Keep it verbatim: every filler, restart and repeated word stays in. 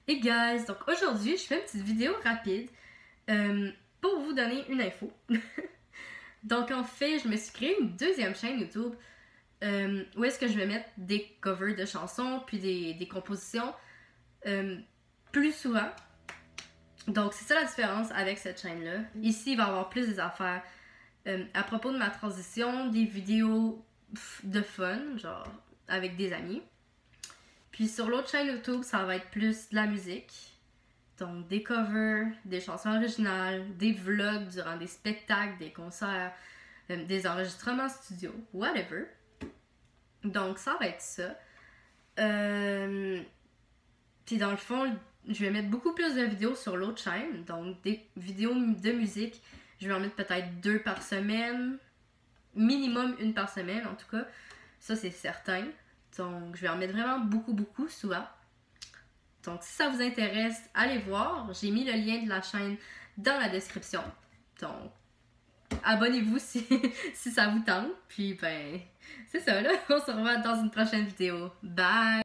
Hey guys, donc aujourd'hui je fais une petite vidéo rapide euh, pour vous donner une info. Donc en fait, je me suis créé une deuxième chaîne YouTube euh, où est-ce que je vais mettre des covers de chansons puis des, des compositions euh, plus souvent. Donc c'est ça la différence avec cette chaîne-là. Ici, il va y avoir plus des affaires euh, à propos de ma transition, des vidéos de fun, genre avec des amis. Puis sur l'autre chaîne YouTube, ça va être plus de la musique. Donc des covers, des chansons originales, des vlogs durant des spectacles, des concerts, euh, des enregistrements studio, whatever. Donc ça va être ça. Euh... Puis dans le fond, je vais mettre beaucoup plus de vidéos sur l'autre chaîne. Donc des vidéos de musique, je vais en mettre peut-être deux par semaine. Minimum une par semaine en tout cas. Ça c'est certain. Donc, je vais en mettre vraiment beaucoup, beaucoup souvent. Donc, si ça vous intéresse, allez voir. J'ai mis le lien de la chaîne dans la description. Donc, abonnez-vous si, si ça vous tente. Puis, ben, c'est ça là. On se revoit dans une prochaine vidéo. Bye!